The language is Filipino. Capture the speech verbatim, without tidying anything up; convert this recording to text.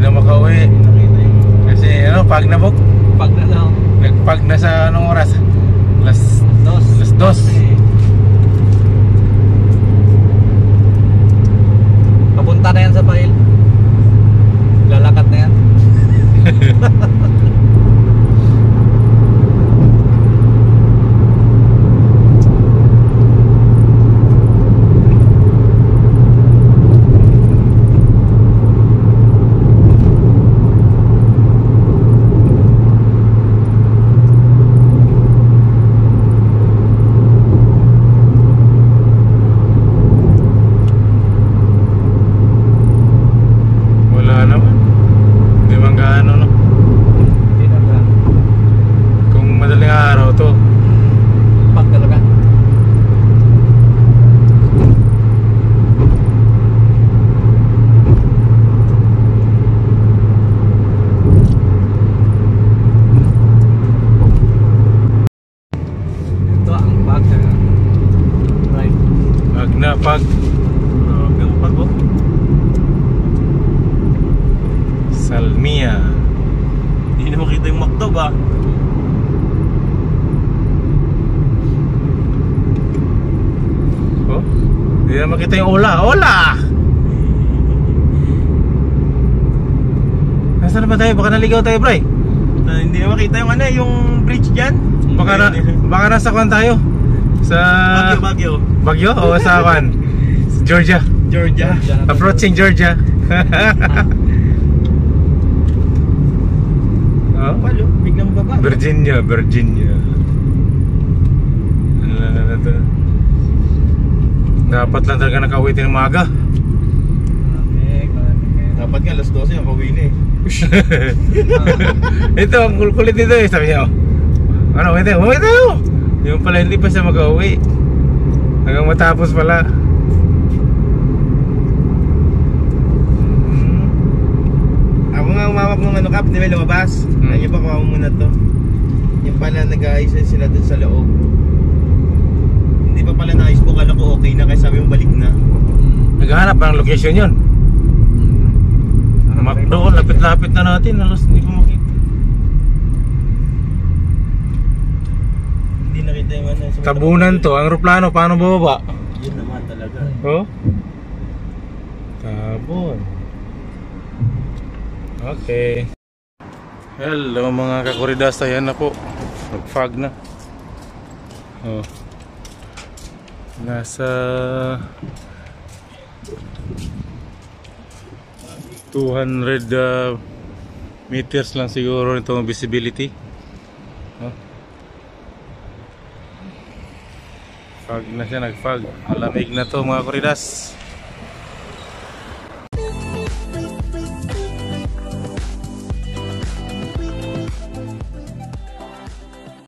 na makauwi. Kasi ano, pag na book. Pag na daw. Nagpag na sa anong oras? Las dos. Las dos. Papunta na yan sa Pail. Lalakad na yan. Pag uh, pag oh. Salmia. Hindi na makita yung McDo ba? Oh, hindi na makita yung Ola. Ola! Nasaan na ba tayo? Baka naligaw tayo, Bray. Uh, hindi na makita yung ano, yung bridge dyan. Baka na, baka nasa kwan tayo. Sa Baguio, Baguio. Baguio o sa kwan? Georgia. Georgia. Approaching Georgia. Oh? Palo, biglang baba. Virginia, Virginia. Dapat lang talaga nakauwi ng maga. Dapat nga alas dose yung kauwi na eh. Ito, ang kulit nito eh. Sabi niya, ano, wait tayo, wait tayo. Yung pala hindi pa siya mag-uwi. Hanggang matapos pala. Hmm. Ako nga umawak ng ano kap, di ba lumabas? Hmm. Nandiyo pa kuha mo muna to. Yung pala nag-aayos sila dun sa loob. Hindi pa pala naayos po, kala ko okay na kaya sabi mo balik na. Naghahanap pa ng location yun. McDo, lapit-lapit na natin. Alas hindi ko makita. Hindi nakita yung ano. Tabunan to, ang aeroplano, paano bababa? Yun naman talaga. Oh? Tabon. Okay. Hello mga kakuridasta, yan na po. Nag-fog na. Oh. Nasa two hundred uh, meters lang siguro itong visibility. Oh. Fog na siya, nag-fog. Malamig na to mga kuridas.